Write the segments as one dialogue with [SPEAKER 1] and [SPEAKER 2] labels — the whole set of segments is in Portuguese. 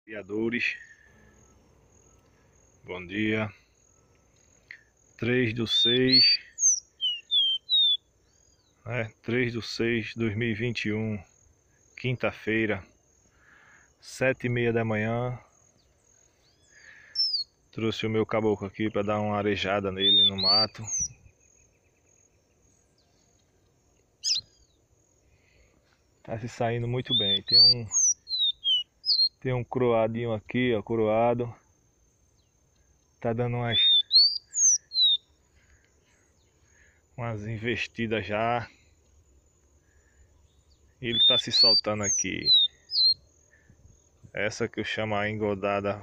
[SPEAKER 1] Criadores, bom dia. 3/6, 3/6/2021, quinta-feira, 7h30 da manhã. Trouxe o meu caboclo aqui para dar uma arejada nele no mato. Tá se saindo muito bem. Tem um coroadinho aqui, ó, coroado. Tá dando umas investidas já. E ele tá se soltando aqui. Essa que eu chamo a engodada.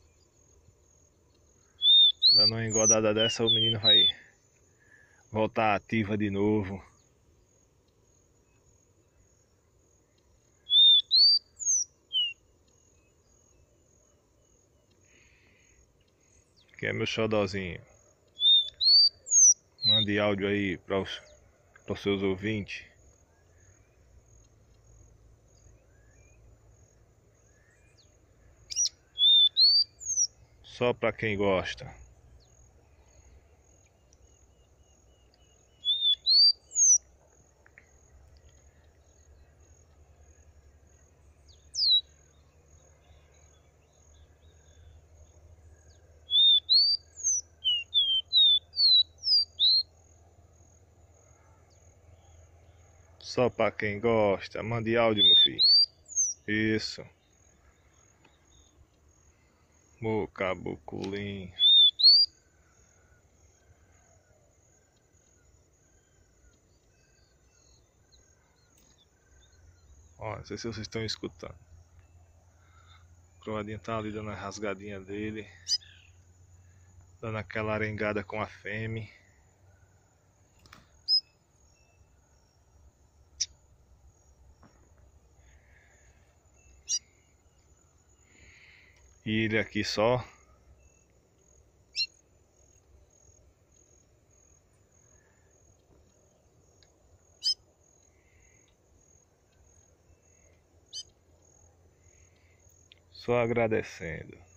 [SPEAKER 1] Dando uma engodada dessa, o menino vai voltar ativa de novo. Que é meu xodózinho. Mande áudio aí para os seus ouvintes. Só para quem gosta. Só para quem gosta. Mande áudio, meu filho. Isso. Meu caboclinho. Ó, não sei se vocês estão escutando. O croadinho tá ali dando a rasgadinha dele. Dando aquela arengada com a fêmea. E ele aqui só agradecendo.